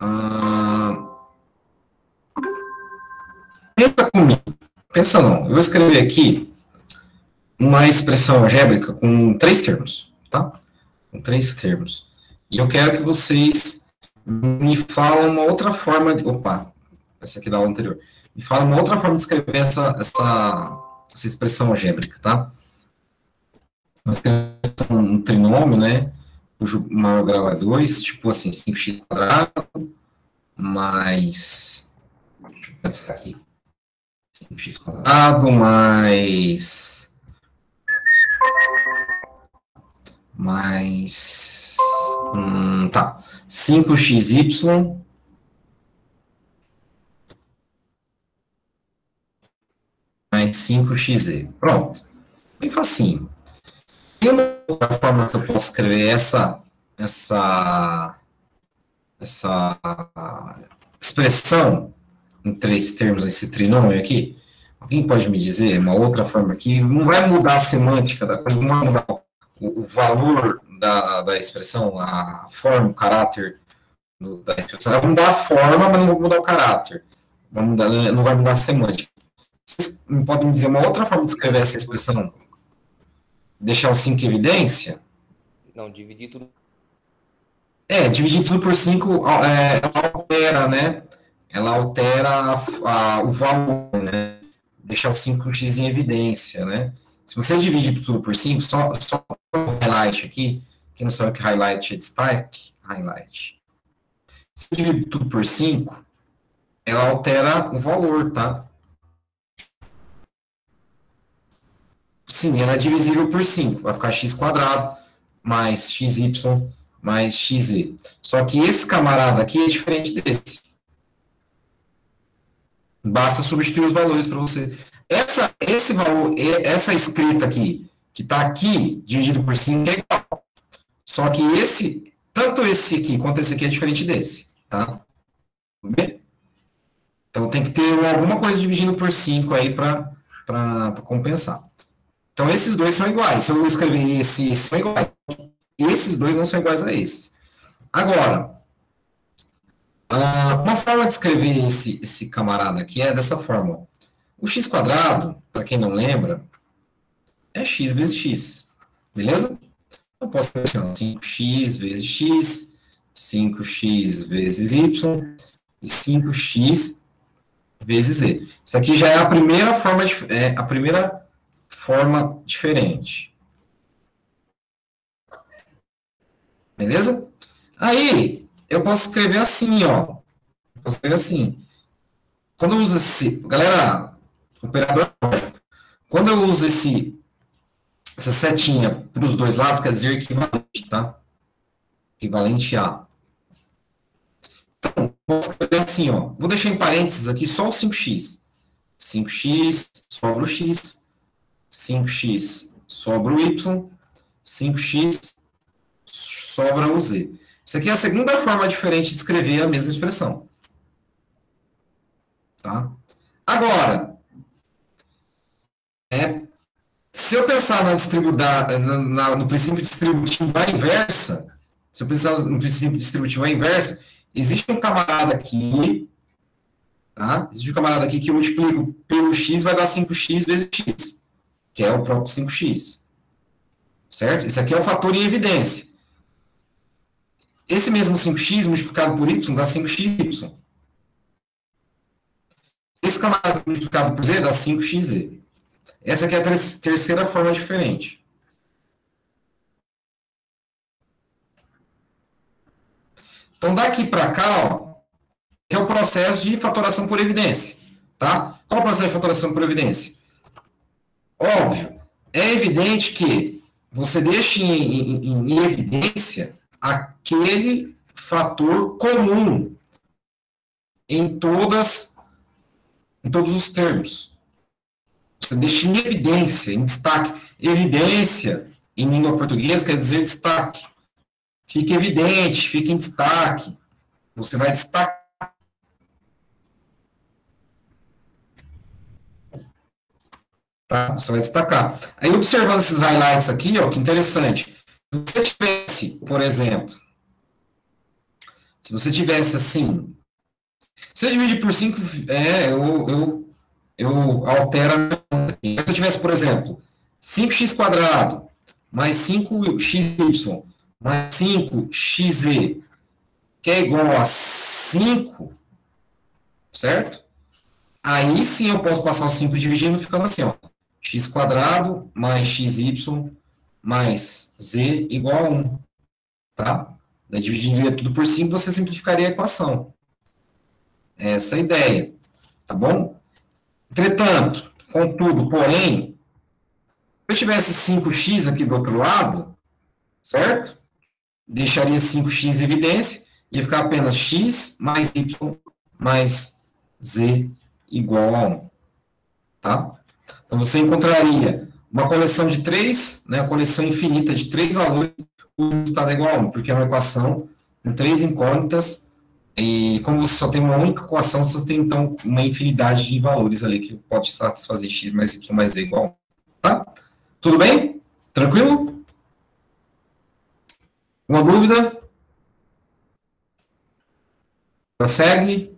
Pensa comigo. Pensa não. Eu vou escrever aqui uma expressão algébrica com 3 termos, tá? Com 3 termos. E eu quero que vocês me falem uma outra forma de... Opa, essa aqui da aula anterior. Me fala uma outra forma de escrever essa expressão algébrica, tá? Nós temos um trinômio, né? Cujo maior grau é 2, tipo assim, 5x quadrado, mais... Deixa eu pensar aqui. 5x quadrado, tá, 5xy mais 5xz. Pronto. Bem facinho. Tem uma outra forma que eu posso escrever essa expressão em 3 termos, esse trinômio aqui? Alguém pode me dizer uma outra forma aqui? Não vai mudar a semântica da coisa, não vai mudar o valor da expressão, a forma, o caráter da expressão. Vai mudar a forma, mas não vai mudar o caráter. Não vai mudar a semântica. Vocês podem me dizer uma outra forma de escrever essa expressão? Deixar o 5 em evidência? Não, dividir tudo. Dividir tudo por 5, ela altera, né? Ela altera o valor, né? Deixar o 5x em evidência, né? Se você divide tudo por 5, só um highlight aqui, quem não sabe o que highlight é destaque, highlight. Se você divide tudo por 5, ela altera o valor, tá? Sim, ela é divisível por 5, vai ficar x quadrado mais xy mais xz. Só que esse camarada aqui é diferente desse. Basta substituir os valores para você. Esse valor, essa escrita aqui, que está aqui, dividido por 5, é igual. Só que tanto esse aqui quanto esse aqui é diferente desse, tá? Tudo bem? Então tem que ter alguma coisa dividindo por 5 aí para compensar. Então esses dois são iguais. Se eu escrever esses são iguais. Esses dois não são iguais a esse. Agora, uma forma de escrever esse camarada aqui é dessa forma. O x quadrado, para quem não lembra, é x vezes x. Beleza? Eu posso escrever assim, 5x vezes x, 5x vezes y e 5x vezes z. Isso aqui já é a primeira forma diferente. Beleza? Aí, eu posso escrever assim, ó. Posso escrever assim. Quando eu uso esse... Galera, operador lógico. Quando eu uso essa setinha para os dois lados, quer dizer equivalente, tá? Equivalente a. Então, posso escrever assim, ó. Vou deixar em parênteses aqui só o 5x. 5x sobra o x. 5x sobra o y. 5x sobra o z. Isso aqui é a segunda forma diferente de escrever a mesma expressão. Tá? Agora, se eu pensar no princípio distributivo à inversa, se eu pensar no princípio distributivo à inversa, existe um camarada aqui, tá? Existe um camarada aqui que eu multiplico pelo x, vai dar 5x vezes x, que é o próprio 5x. Certo? Isso aqui é o fator em evidência. Esse mesmo 5x multiplicado por y dá 5xy. Esse camarada multiplicado por z dá 5xz. Essa aqui é a terceira forma diferente. Então, daqui para cá, ó, é o processo de fatoração por evidência. Tá? Qual é o processo de fatoração por evidência? Óbvio, é evidente que você deixa em evidência aquele fator comum em todos os termos. Você deixa em evidência, em destaque. Evidência, em língua portuguesa, quer dizer destaque. Fica evidente, fica em destaque. Você vai destacar. Tá? Você vai destacar. Aí, observando esses highlights aqui, ó, que interessante. Se você tivesse, por exemplo, Se você tivesse assim, se eu dividir por 5, eu altero a conta aqui. Se eu tivesse, por exemplo, 5x² mais 5xy mais 5xz, que é igual a 5, certo? Aí sim eu posso passar os 5 dividindo, ficando assim, ó. x² mais xy mais z igual a 1, tá? Daí dividiria tudo por 5, você simplificaria a equação. Essa é a ideia, tá bom? Entretanto, contudo, porém, se eu tivesse 5x aqui do outro lado, certo? Deixaria 5x em evidência, ia ficar apenas x mais y mais z igual a 1, tá? Então, você encontraria uma coleção de 3, né, uma coleção infinita de 3 valores, o resultado é igual a 1, porque é uma equação com 3 incógnitas, e como você só tem uma única equação, você tem, então, uma infinidade de valores ali que pode satisfazer x mais y mais z igual a 1, tá? Tudo bem? Tranquilo? Uma dúvida? Prossegue?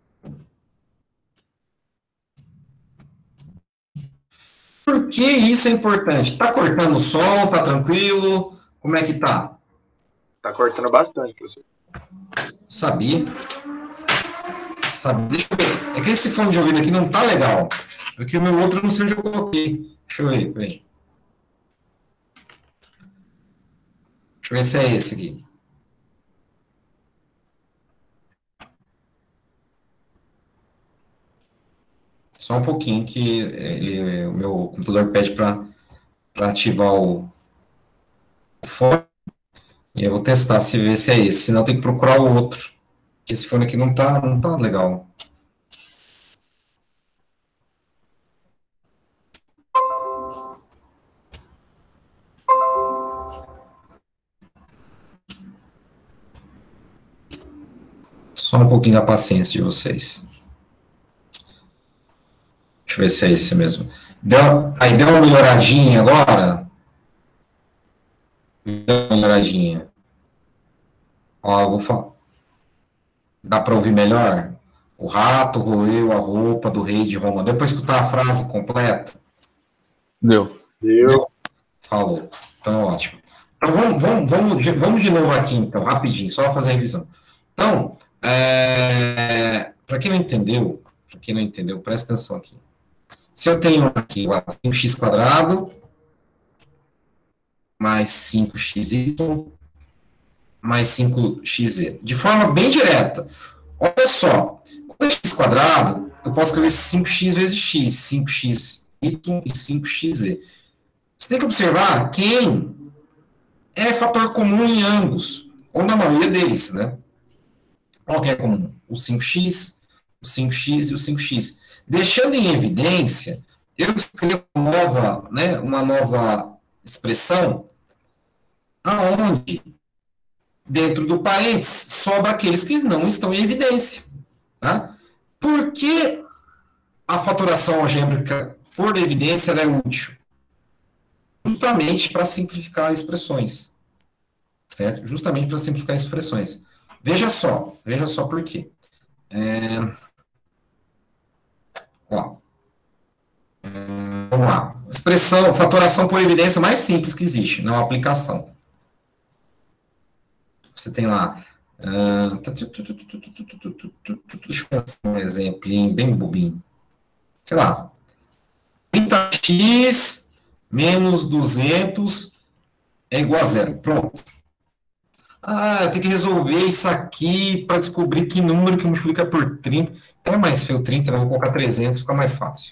Por que isso é importante? Tá cortando o som? Tá tranquilo? Como é que tá? Tá cortando bastante, professor. Sabia. Deixa eu ver. É que esse fone de ouvido aqui não tá legal. Aqui o meu outro não sei onde eu coloquei. Deixa eu ver, peraí. Deixa eu ver se é esse aqui. Só um pouquinho que o meu computador pede para ativar o fone. E eu vou testar se ver se é esse. Senão tem que procurar o outro. Porque esse fone aqui não tá legal. Só um pouquinho da paciência de vocês. Deixa eu ver se é esse mesmo. Aí deu uma melhoradinha agora? Deu uma melhoradinha. Ó, eu vou falar. Dá para ouvir melhor? O rato roeu a roupa do rei de Roma. Deu para escutar a frase completa? Deu. Falou. Então, ótimo. Então, vamos de novo aqui, então, rapidinho, só para fazer a revisão. Então, para quem não entendeu, presta atenção aqui. Se eu tenho aqui 5x² mais 5xy mais 5xz, de forma bem direta. Olha só, quando é x², eu posso escrever 5x vezes x, 5xy e 5xz. Você tem que observar quem é fator comum em ambos, ou na maioria deles, né? Qual que é comum? O 5x, o 5x e o 5x. Deixando em evidência, eu escrevo uma nova expressão, aonde, dentro do parênteses, sobra aqueles que não estão em evidência. Tá? Por que a fatoração algébrica por evidência ela é útil? Justamente para simplificar expressões. Certo? Justamente para simplificar expressões. Veja só por quê. Vamos lá. Expressão, fatoração por evidência mais simples que existe, não aplicação. Você tem lá. Deixa eu pensar um exemplo bem bobinho. Sei lá. 30x menos 200 é igual a zero. Pronto. Eu tenho que resolver isso aqui para descobrir que número que multiplica por 30. Então é mais feio 30, eu vou colocar 300, fica mais fácil.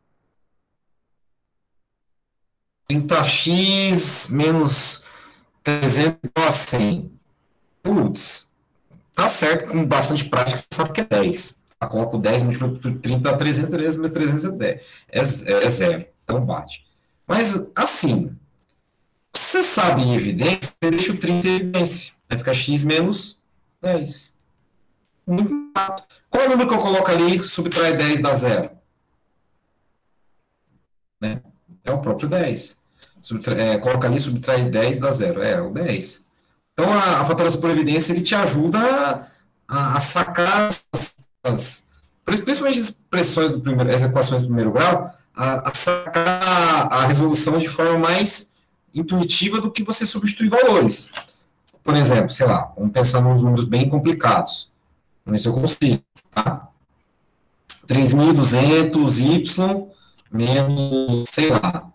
30x menos 300 igual a 100. Putz, tá certo, com bastante prática, você sabe que é 10. Eu coloco 10, multiplico por 30, dá 300, 300 menos 300 é 10. É zero, então bate. Mas, assim, você sabe em evidência, você deixa o 30 em evidência. Vai ficar x menos 10. Muito rápido. Qual é o número que eu coloco ali que subtrai 10 dá zero? Né? É o próprio 10. Coloca ali, subtrai 10 dá zero. É o 10. Então, a fatoração por evidência, ele te ajuda a sacar principalmente as expressões do primeiro, as equações do primeiro grau, a sacar a resolução de forma mais intuitiva do que você substituir valores. Por exemplo, sei lá, vamos pensar nos números bem complicados. Vamos ver se eu consigo, tá? 3.200y menos, sei lá,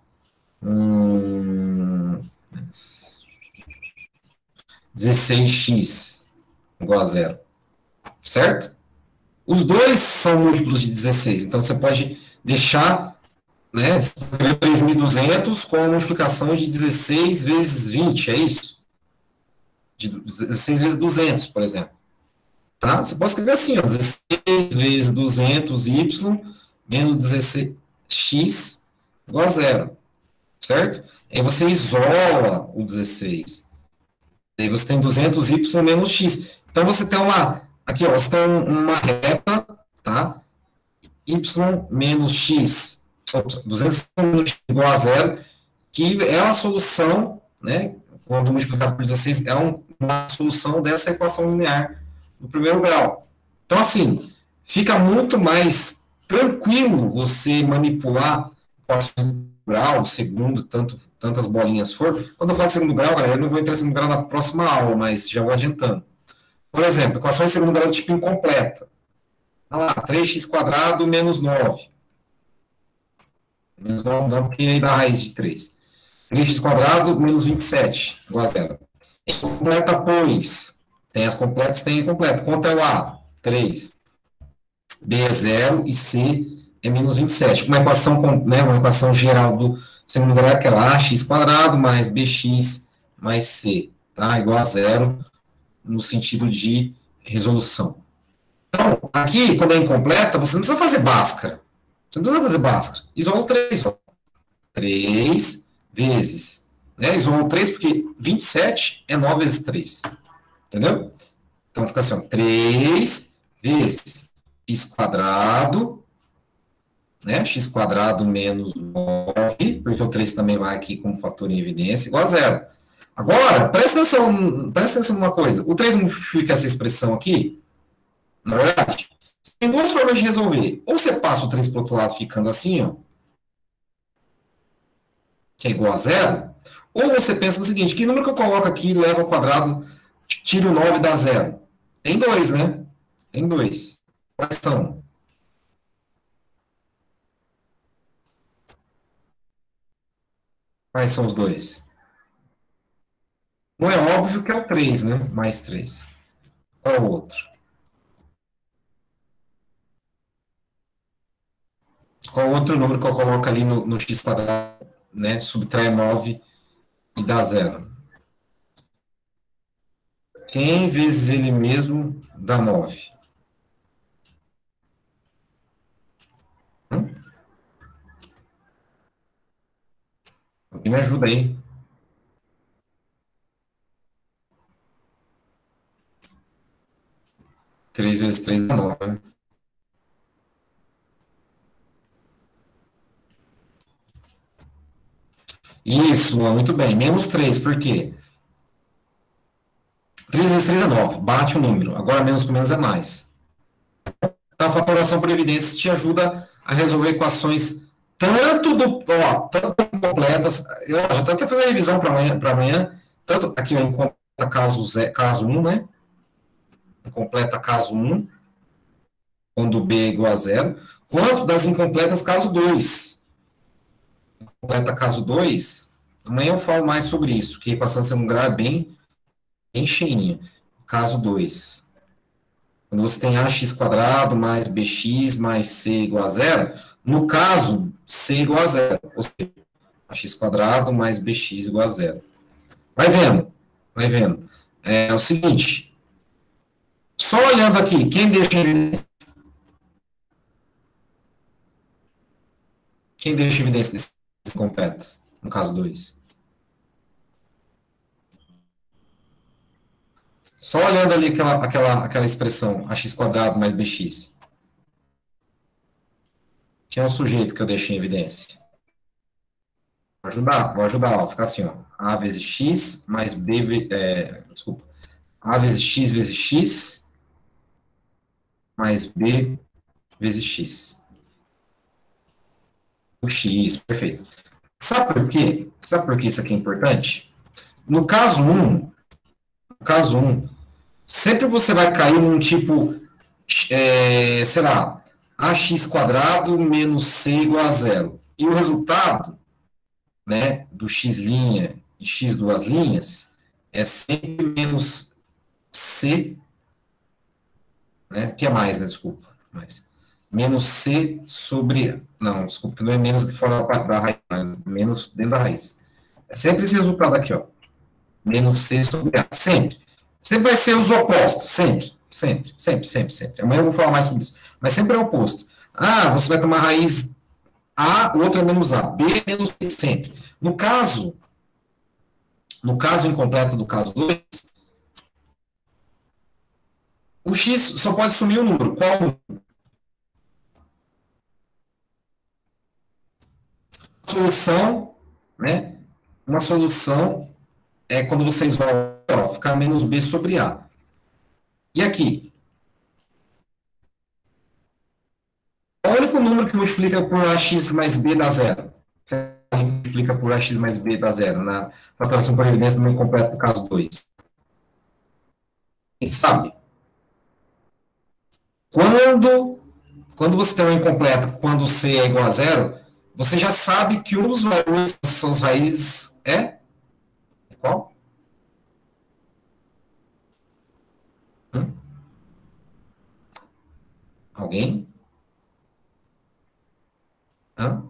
16x igual a zero. Certo? Os dois são múltiplos de 16, então você pode deixar, né, 3.200 com a multiplicação de 16 vezes 20, é isso? De 16 vezes 200, por exemplo. Tá? Você pode escrever assim, ó, 16 vezes 200y menos 16x igual a zero. Certo? Aí você isola o 16. Aí você tem 200y menos x. Então você tem uma... Aqui, ó, você tem uma reta, tá? Y menos x. 200 menos x igual a zero, que é uma solução, né? Quando multiplicado por 16, é uma solução dessa equação linear do primeiro grau. Então, assim, fica muito mais tranquilo você manipular equações do grau, segundo, tantas bolinhas for. Quando eu falo de segundo grau, galera, eu não vou entrar em segundo grau na próxima aula, mas já vou adiantando. Por exemplo, equações de segundo grau do tipo incompleta. Olha lá, 3x² menos 9. Menos 9 não, porque aí dá a raiz de 3. 3x² menos 27, igual a zero. Incompleta, pois. Tem as completas, tem a incompleta. Quanto é o A? 3. B é 0 e C é menos 27. Uma equação, né, uma equação geral do segundo grau é aquela ax² mais bx mais c, tá? Igual a zero no sentido de resolução. Então, aqui, quando é incompleta, você não precisa fazer Bhaskara. Você não precisa fazer Bhaskara. Isola 3. Ó. 3 vezes. Né? Isola 3 porque 27 é 9 vezes 3. Entendeu? Então, fica assim, ó, 3 vezes x², né? x² menos 9, porque o 3 também vai aqui como fator em evidência, igual a zero. Agora, presta atenção numa coisa. O 3 multiplica essa expressão aqui, na verdade, tem duas formas de resolver. Ou você passa o 3 para o outro lado ficando assim, ó, que é igual a zero, ou você pensa no seguinte, que número que eu coloco aqui leva ao quadrado, tiro o 9 e dá zero? Tem 2, né? Tem 2. Quais são? Quais são os dois? Não é óbvio que é o 3, né? Mais 3. Qual é o outro? Qual é o outro número que eu coloco ali no x², né? Subtrai 9 e dá zero? Quem vezes ele mesmo dá 9? Alguém me ajuda aí. 3 vezes 3 dá 9, né? Isso, muito bem. Menos 3, por quê? 3 vezes 3 é 9, bate o número. Agora, menos com menos é mais. Então, a fatoração por evidências te ajuda a resolver equações tanto completas. Eu já estou até fazendo a revisão para amanhã. Tanto aqui, ó, incompleta caso 1, né? Incompleta caso 1, quando B é igual a zero, quanto das incompletas caso 2. Completa caso 2, amanhã eu falo mais sobre isso, porque a equação de segundo grau é bem cheinha. Caso 2. Quando você tem ax² mais bx mais c igual a zero, no caso, c igual a zero. Ou seja, ax² mais bx igual a zero. Vai vendo. Vai vendo. É o seguinte. Só olhando aqui, quem deixa em evidência? Quem deixa em evidência desses incompletos? No caso 2. Só olhando ali aquela expressão, ax² mais bx. Quem é o sujeito que eu deixei em evidência? Vou ajudar, ó, ficar assim, ó. A vezes x mais b, desculpa. A vezes x mais B vezes X. O X, perfeito. Sabe por quê? Sabe por que isso aqui é importante? No caso 1, sempre você vai cair num tipo, sei lá, ax quadrado menos c igual a zero. E o resultado, né, do x' e x duas linhas é sempre menos c, né, que é mais, né, desculpa, mais. Menos c sobre, não, desculpa, que não é menos de fora da raiz, menos dentro da raiz. É sempre esse resultado aqui, ó. Menos c sobre a, sempre. Sempre vai ser os opostos, sempre. Amanhã eu vou falar mais sobre isso. Mas sempre é o oposto. Ah, você vai tomar raiz A, o outro é menos A. B é menos B, sempre. No caso incompleto do caso 2, o x só pode sumir o número. Qual o número? Solução, né? Uma solução é quando você isola, ficar menos B sobre A. E aqui? O único número que multiplica por AX mais B dá zero. Você multiplica por AX mais B dá zero, na fatoração por evidência do número completo do caso 2. Quem sabe? Quando você tem um incompleto, quando C é igual a zero, você já sabe que um dos valores das suas raízes é qual? Alguém? Hã?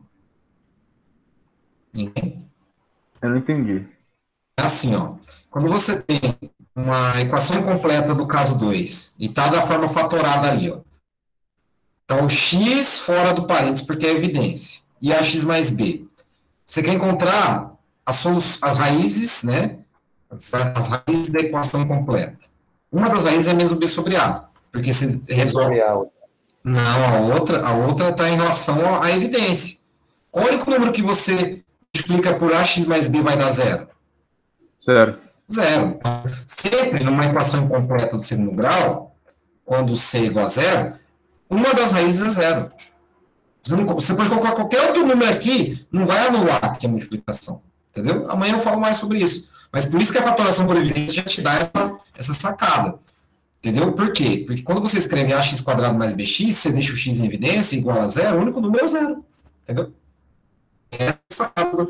Ninguém? Eu não entendi. É assim, ó. Quando você tem uma equação completa do caso 2 e está da forma fatorada ali, ó. Então, x fora do parênteses, porque é evidência. E ax mais b. Você quer encontrar as raízes, né? As raízes da equação completa. Uma das raízes é menos b sobre a. Porque você resolve. Não, a outra está em relação à evidência. Qual é o único número que você multiplica por ax mais b vai dar zero? Zero. Zero. Sempre numa equação incompleta do segundo grau, quando c é igual a zero, uma das raízes é zero. Você pode colocar qualquer outro número aqui, não vai anular aqui a multiplicação. Entendeu? Amanhã eu falo mais sobre isso. Mas por isso que a fatoração por evidência já te dá essa sacada. Entendeu? Por quê? Porque quando você escreve ax quadrado mais bx, você deixa o x em evidência igual a zero, o único número é o zero. Entendeu? É a sacada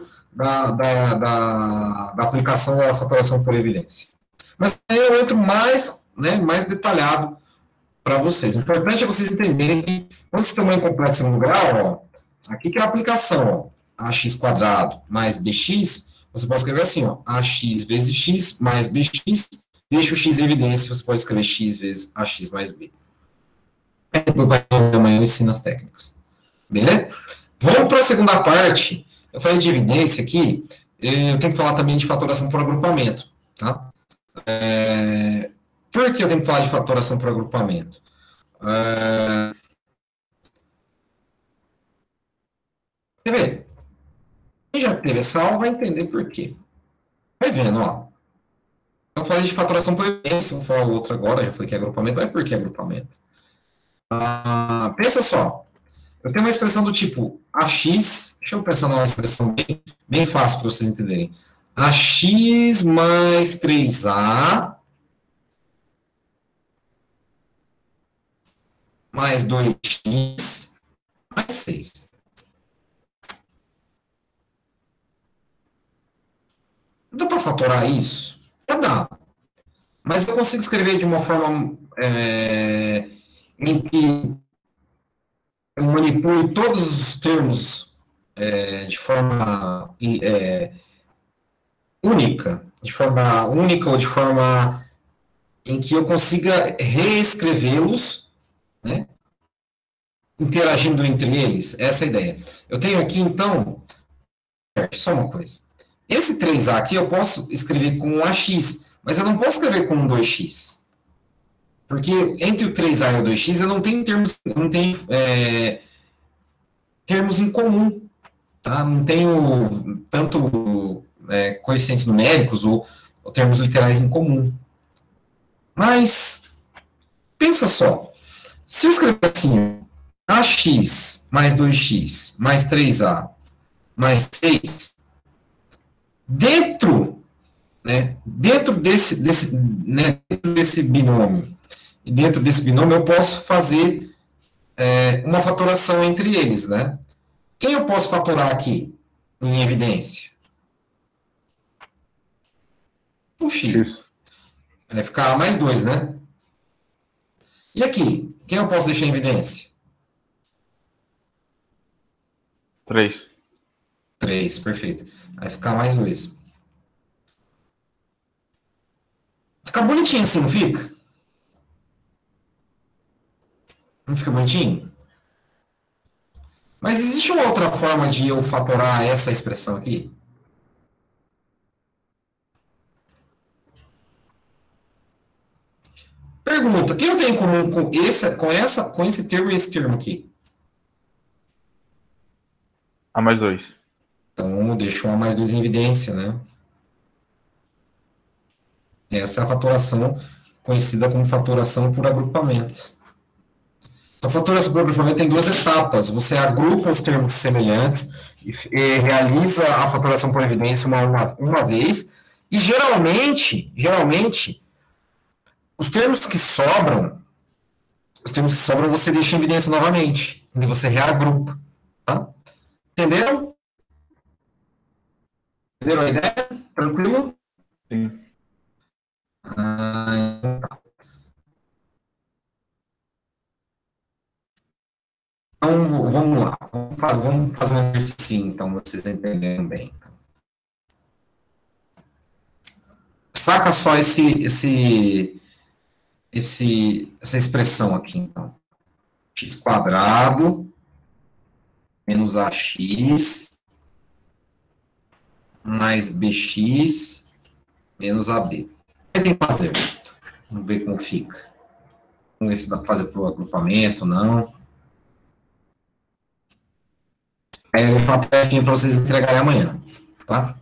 da aplicação da fatoração por evidência. Mas aí eu entro mais detalhado para vocês. O importante é vocês entenderem que quando você tem uma incompleta segundo grau, ó, aqui que é a aplicação, ó, ax quadrado mais bx, você pode escrever assim, ó, ax vezes x mais bx, deixa o x em evidência, você pode escrever x vezes ax mais b. Amanhã eu ensino as técnicas. Beleza? Vamos para a segunda parte. Eu falei de evidência aqui, eu tenho que falar também de fatoração por agrupamento. Tá? Por que eu tenho que falar de fatoração por agrupamento? Quer ver? Quem já teve essa aula vai entender por quê. Vai vendo, ó. Eu falei de fatoração por evidência, vou falar outra agora, já falei que é agrupamento, mas por que agrupamento? Pensa só. Eu tenho uma expressão do tipo AX, deixa eu pensar numa expressão bem fácil para vocês entenderem. AX mais 3A mais 2x mais 6. Dá para fatorar isso? Dá. Mas eu consigo escrever de uma forma em que eu manipule todos os termos de forma única, ou de forma em que eu consiga reescrevê-los, né, interagindo entre eles. Essa é a ideia. Eu tenho aqui, então, só uma coisa. Esse 3A aqui eu posso escrever com um AX, mas eu não posso escrever com um 2x. Porque entre o 3A e o 2x eu não tenho termos em comum. Tá? Não tenho tanto coeficientes numéricos ou termos literais em comum. Mas, pensa só. Se eu escrever assim, ax mais 2x mais 3a mais 6, dentro desse binômio, e dentro desse binômio eu posso fazer uma fatoração entre eles, né? Quem eu posso fatorar aqui, em evidência? O x. X. Vai ficar mais 2, né? E aqui, quem eu posso deixar em evidência? 3. 3, perfeito. Vai ficar mais 2. Fica bonitinho assim, não fica? Não fica bonitinho? Mas existe uma outra forma de eu fatorar essa expressão aqui? Pergunta, o que eu tenho em comum com esse termo e esse termo aqui? A mais 2. Então, deixa um A mais 2 em evidência, né? Essa é a fatoração conhecida como fatoração por agrupamento. A fatoração por agrupamento tem duas etapas. Você agrupa os termos semelhantes e realiza a fatoração por evidência uma vez. E geralmente, os termos que sobram você deixa em evidência novamente. E você reagrupa. Tá? Entenderam? Entenderam a ideia? Tranquilo? Sim. Então, vamos lá. Vamos fazer um exercício, então, para vocês entenderem bem. Saca só essa expressão aqui, então. X quadrado menos AX mais BX menos AB. O que tem que fazer? Vamos ver como fica. Vamos ver se dá para fazer para o agrupamento, não. Aí eu vou falar para vocês entregarem amanhã, tá?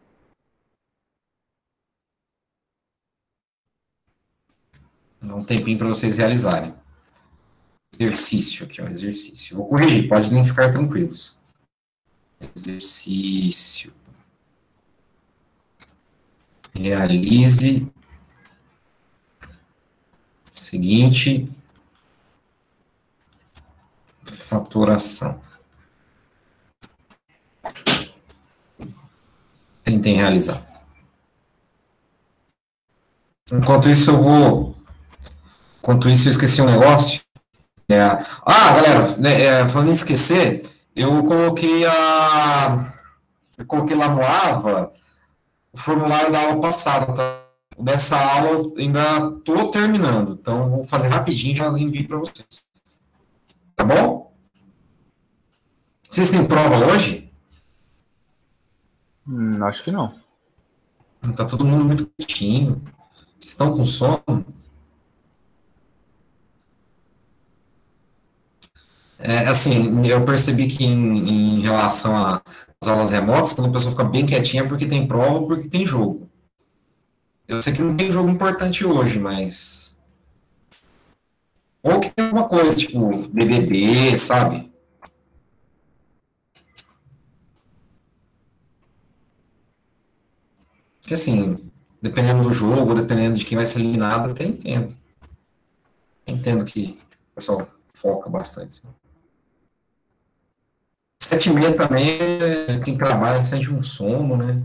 Dá um tempinho para vocês realizarem. Exercício aqui, ó, exercício. Vou corrigir, pode nem ficar tranquilos. Exercício. Realize seguinte fatoração. Tentem realizar. Enquanto isso, eu esqueci um negócio. Galera, né, falando em esquecer, eu coloquei lá no AVA o formulário da aula passada, tá? Dessa aula eu ainda estou terminando, então vou fazer rapidinho e já envio para vocês. Tá bom? Vocês têm prova hoje? Acho que não. Tá todo mundo muito quietinho. Vocês estão com sono? Assim, eu percebi que em relação às aulas remotas, quando a pessoa fica bem quietinha é porque tem prova ou porque tem jogo. Eu sei que não tem jogo importante hoje, mas... Ou que tem alguma coisa, tipo BBB, sabe? Porque assim, dependendo do jogo, dependendo de quem vai ser eliminado, até entendo. Entendo que o pessoal foca bastante. 7h30 também, quem trabalha sente um sono, né?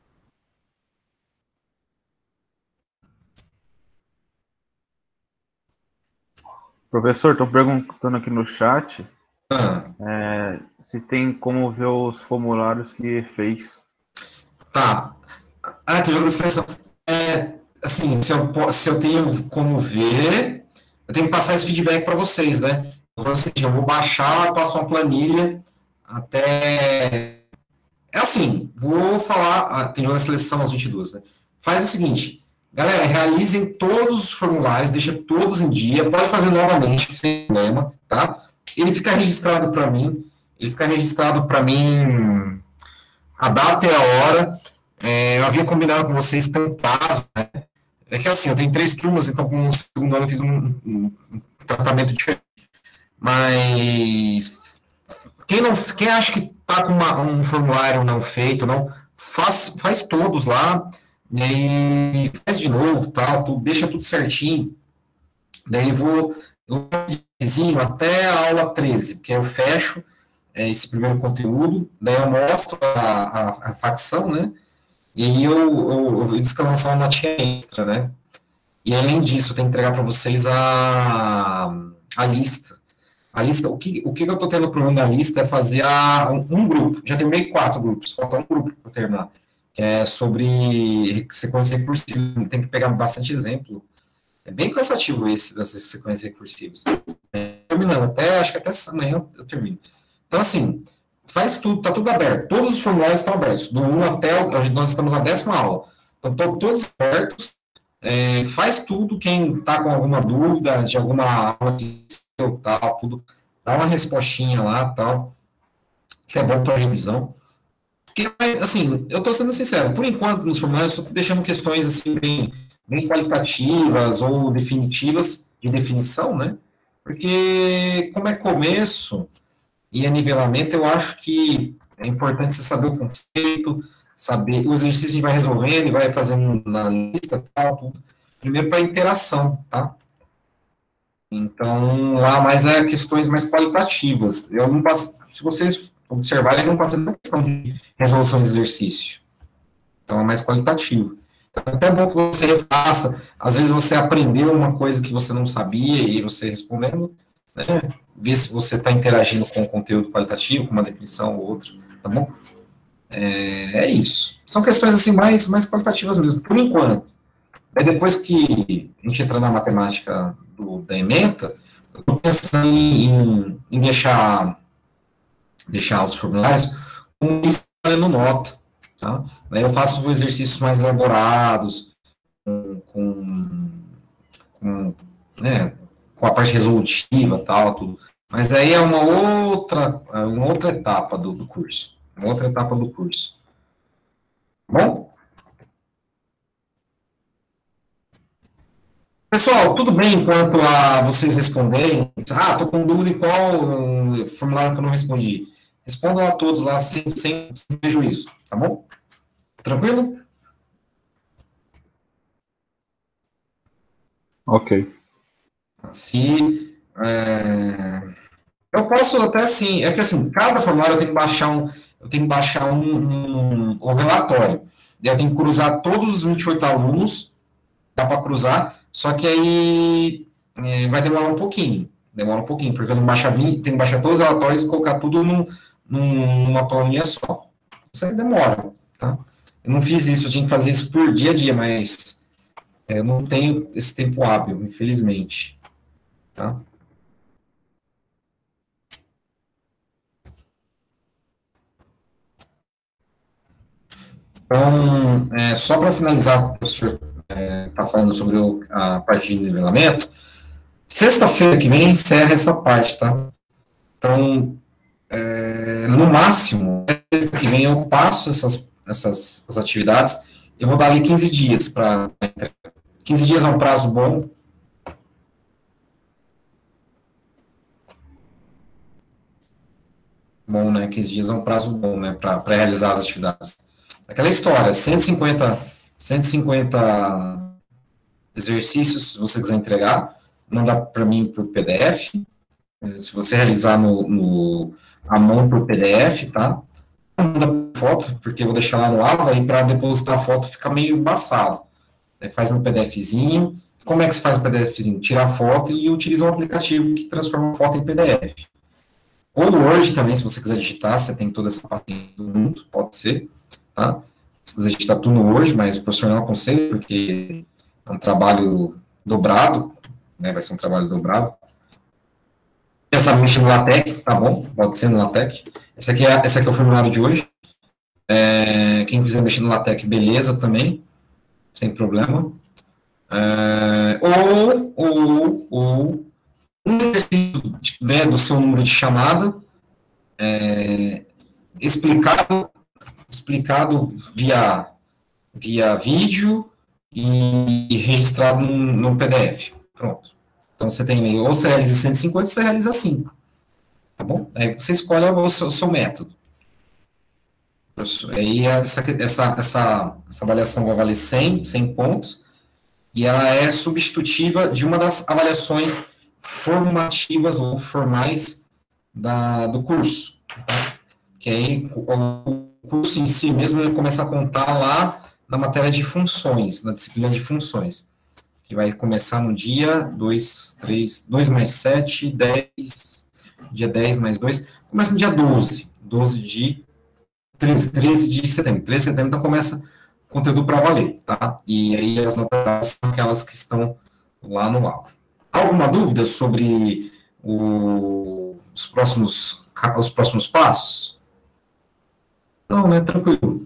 Professor, estão perguntando aqui no chat Ah, se tem como ver os formulários que fez. tá. Tem jogo de seleção. Assim, se eu tenho como ver, eu tenho que passar esse feedback para vocês, né? Eu vou baixar, passo uma planilha até... assim, vou falar... tem jogo de seleção às 22, né? Faz o seguinte, galera, realizem todos os formulários, deixa todos em dia, pode fazer novamente, sem problema, tá? Ele fica registrado para mim, a data e a hora. Eu havia combinado com vocês, tem um prazo, né? É que assim, eu tenho 3 turmas, então com o segundo ano eu fiz um tratamento diferente. Mas quem acha que está com um formulário não feito, não, faz todos lá, e faz de novo, tal, deixa tudo certinho. Daí eu vou até a aula 13, porque eu fecho esse primeiro conteúdo, daí eu mostro a facção, né? E aí eu disse lançar uma notinha extra, né? E além disso, eu tenho que entregar para vocês a lista. A lista, o que eu estou tendo problema da lista é fazer um grupo. Já terminei 4 grupos, falta um grupo para terminar, que é sobre sequência recursiva. Tem que pegar bastante exemplo. É bem cansativo dessas sequências recursivas. Terminando, acho que até amanhã eu termino. Então, assim, faz tudo, está tudo aberto. Todos os formulários estão abertos. Do 1 até, nós estamos na 10ª aula. Então, estão todos abertos. Faz tudo, quem está com alguma dúvida de alguma aula de tal, tudo, dá uma respostinha lá, tal, que é bom para revisão. Porque, assim, eu estou sendo sincero, por enquanto, nos formulários, estou deixando questões, assim, bem qualitativas ou definitivas, de definição, né? Porque, como é começo e é nivelamento, eu acho que é importante você saber o conceito, saber o exercício a gente vai resolvendo e vai fazendo na lista, tal, tudo. Primeiro para interação, tá? Então, lá mais questões mais qualitativas. Eu não passo, se vocês observarem, eu não passo na questão de resolução de exercício. Então, é mais qualitativo. Então, é até bom que você refaça. Às vezes você aprendeu uma coisa que você não sabia e você respondendo, né? Ver se você está interagindo com o conteúdo qualitativo, com uma definição ou outra, tá bom? É isso. São questões assim mais qualitativas mesmo, por enquanto. Aí depois que a gente entrar na matemática da ementa, eu estou pensando em deixar os formulários com fazendo nota, tá? Daí eu faço exercícios mais elaborados, com a parte resolutiva, tal, tudo. Mas aí é uma outra etapa do curso. Uma outra etapa do curso. Bom? Pessoal, tudo bem enquanto vocês responderem? Estou com dúvida em qual formulário que eu não respondi. Respondam a todos lá sem prejuízo, tá bom? Tranquilo? Ok. Eu posso até sim, é que assim, cada formulário eu tenho que baixar um relatório. Eu tenho que cruzar todos os 28 alunos, dá para cruzar, só que aí vai demorar um pouquinho. Porque eu tenho que baixar todos os relatórios e colocar tudo numa planilha só. Isso aí demora, tá? Eu não fiz isso, eu tinha que fazer isso por dia a dia, mas eu não tenho esse tempo hábil, infelizmente. Tá? Então, só para finalizar, o professor está falando sobre a parte de nivelamento, sexta-feira que vem encerra essa parte, tá? Então, no máximo, sexta que vem eu passo essas atividades, eu vou dar ali 15 dias para 15 dias é um prazo bom. Bom, né? 15 dias é um prazo bom, né? Para realizar as atividades. Aquela história, 150 exercícios, se você quiser entregar, mandar para mim por PDF. Se você realizar a mão por PDF, tá? Não manda foto, porque eu vou deixar lá no AVA e para depositar a foto fica meio embaçado. Faz um PDFzinho. Como é que se faz um PDFzinho? Tira a foto e utiliza um aplicativo que transforma a foto em PDF. Ou o Word também, se você quiser digitar, você tem toda essa parte junto, pode ser, tá? Se quiser digitar tudo no Word, mas o professor não aconselha, porque é um trabalho dobrado, né? Vai ser um trabalho dobrado. Pensamento no LaTeX, tá bom? Pode ser no LaTeX. Esse aqui é o formulário de hoje. Quem quiser mexer no LaTeX, beleza também, sem problema. Ou um exercício, né, do seu número de chamada, explicado via vídeo e registrado num PDF. Pronto. Então, você tem, ou você realiza 150, ou você realiza 5. Tá bom? Aí você escolhe o seu método. Aí essa avaliação vai valer 100 pontos, e ela é substitutiva de uma das avaliações formativas ou formais do curso. Tá? Que aí o curso em si mesmo ele começa a contar lá na matéria de funções, na disciplina de funções, que vai começar no dia 2 mais 7, 10, dia 10 mais 2, começa no dia 12 de 13 de setembro. 13 de setembro, então começa o conteúdo para valer, tá? E aí as notas são aquelas que estão lá no alvo. Alguma dúvida sobre os próximos passos? Não, né? Tranquilo.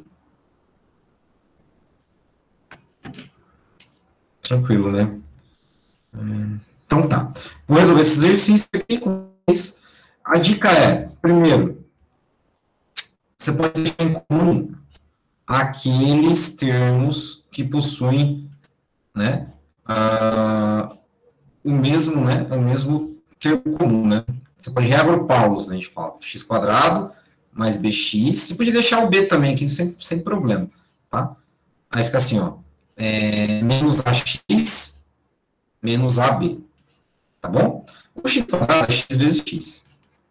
Tranquilo, né? Então tá. Vou resolver esse exercício aqui com isso. A dica é, primeiro, você pode deixar em comum aqueles termos que possuem, né, o mesmo termo comum, né? Você pode reagrupá-los, né? A gente fala x² mais bx. Você pode deixar o b também aqui, sem problema, tá? Aí fica assim, ó, menos ax menos ab, tá bom? O x² é x vezes x.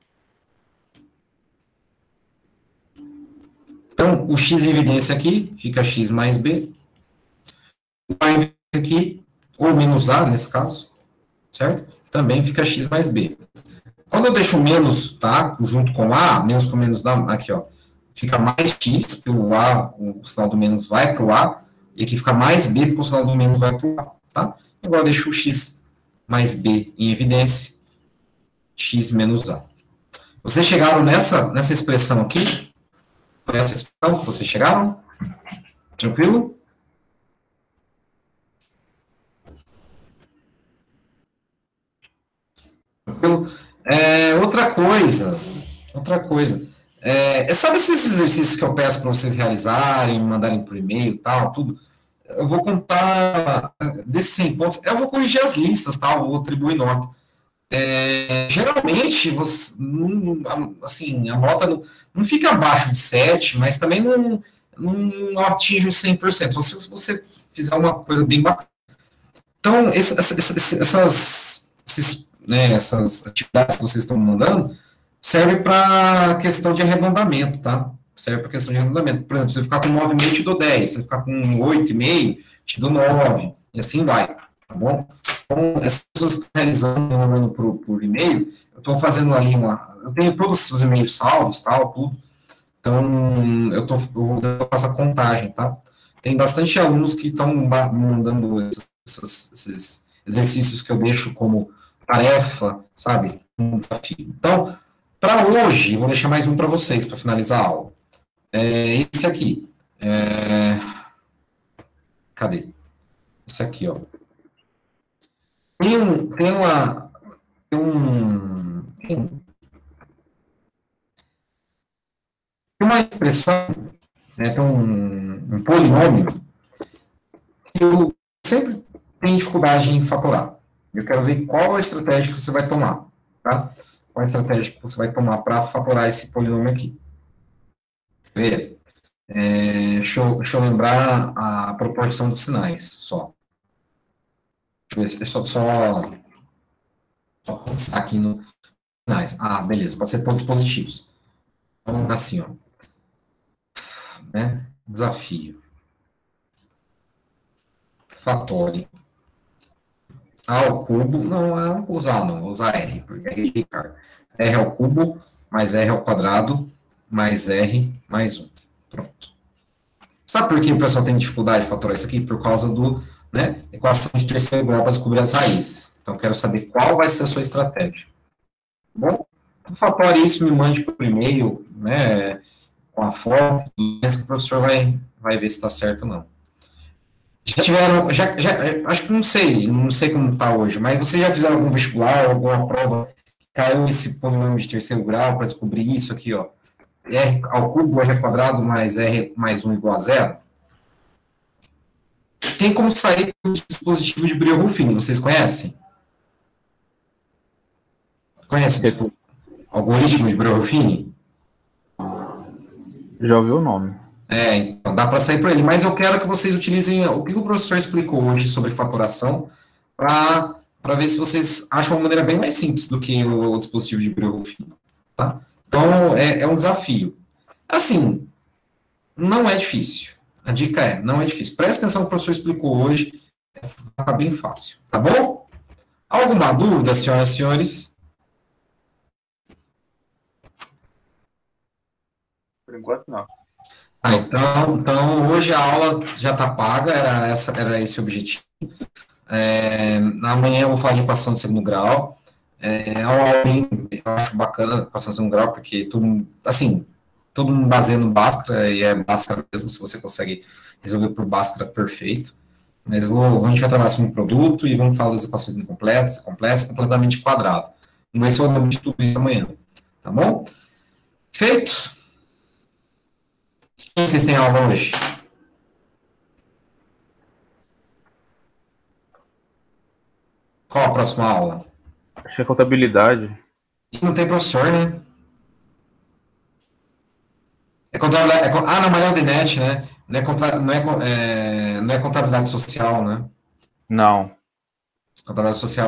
Então, o x em evidência aqui fica x mais b. O a em evidência aqui, ou menos a, nesse caso, certo? Também fica x mais b. Quando eu deixo o menos, tá, junto com a, menos com menos dá, aqui, ó, fica mais x, porque o a, o sinal do menos vai para o a, e aqui fica mais b, porque o sinal do menos vai para o a, tá? Agora eu deixo o x mais b em evidência, x menos a. Vocês chegaram nessa expressão aqui? Foi essa expressão que vocês chegaram? Tranquilo? Tranquilo? Outra coisa. Sabe esses exercícios que eu peço para vocês realizarem, mandarem por e-mail, tal, tudo? Eu vou contar desses 100 pontos. Eu vou corrigir as listas, tal, vou atribuir nota. Geralmente, assim, a nota não fica abaixo de 7, mas também não atinge os 100%, só se você fizer uma coisa bem bacana. Então, essas atividades que vocês estão mandando servem para questão de arredondamento, tá? Serve para questão de arredondamento. Por exemplo, se você ficar com 9,5, te dou 10. Se você ficar com 8,5, te dou 9. E assim vai, tá bom? Então, essas pessoas que estão realizando, mandando por e-mail, eu estou fazendo ali eu tenho todos os e-mails salvos, tal, tudo. Então, eu faço a contagem, tá? Tem bastante alunos que estão mandando esses exercícios que eu deixo como tarefa, sabe? Um desafio. Então, para hoje, vou deixar mais um para vocês, para finalizar a aula. Esse aqui. Cadê? Esse aqui, ó. Tem uma expressão, né, tem um polinômio que eu sempre tenho dificuldade em fatorar. Eu quero ver qual a estratégia que você vai tomar, tá? Qual a estratégia que você vai tomar para fatorar esse polinômio aqui. Vê, deixa eu lembrar a proporção dos sinais, só. Deixa eu ver, só pensar aqui nos sinais. Ah, beleza, pode ser pontos positivos. Então, assim, ó. Né? Desafio. Fatore. A ao cubo, não vou usar, não, vou usar R, porque R de Ricardo. R ao cubo, mais R ao quadrado, mais R, mais 1. Pronto. Sabe por que o pessoal tem dificuldade de fatorar isso aqui? Por causa equação de terceiro grau para descobrir as raízes. Então, eu quero saber qual vai ser a sua estratégia. Bom, então, fatore isso, me mande por e-mail, né, com a foto, que o professor vai ver se está certo ou não. Já tiveram, acho que não sei como está hoje, mas vocês já fizeram algum vestibular, alguma prova, caiu esse polinômio de terceiro grau para descobrir isso aqui, ó, R ao cubo, R ao quadrado, mais R mais 1 igual a 0? Tem como sair do dispositivo de Brio-Ruffini, vocês conhecem? Conhece o algoritmo de Breuer-Fini? Já ouviu o nome. Então dá para sair por ele, mas eu quero que vocês utilizem o que o professor explicou hoje sobre fatoração para ver se vocês acham uma maneira bem mais simples do que o dispositivo de Breuer-Fini, tá? Então, é um desafio. Assim, não é difícil. A dica não é difícil. Presta atenção no que o professor explicou hoje, tá bem fácil, tá bom? Alguma dúvida, senhoras e senhores? Por enquanto, não. Então, hoje a aula já está paga, era esse o objetivo. Amanhã eu vou falar de equação de segundo grau. Uma aulinha, eu acho bacana equação de segundo grau, porque todo mundo baseia no Bhaskara, e é Bhaskara mesmo, se você consegue resolver por Bhaskara, perfeito. Mas a gente vai trabalhar sobre um produto e vamos falar das equações incompletas, complexas, completamente quadrado. Vamos ver se eu lembro de tudo isso amanhã, tá bom? Feito? Quem vocês têm aula hoje? Qual a próxima aula? Acho que é contabilidade. Não tem professor, né? Contabilidade. Não, mas é o DNET, né? Não é contabilidade social, né? Não. Contabilidade social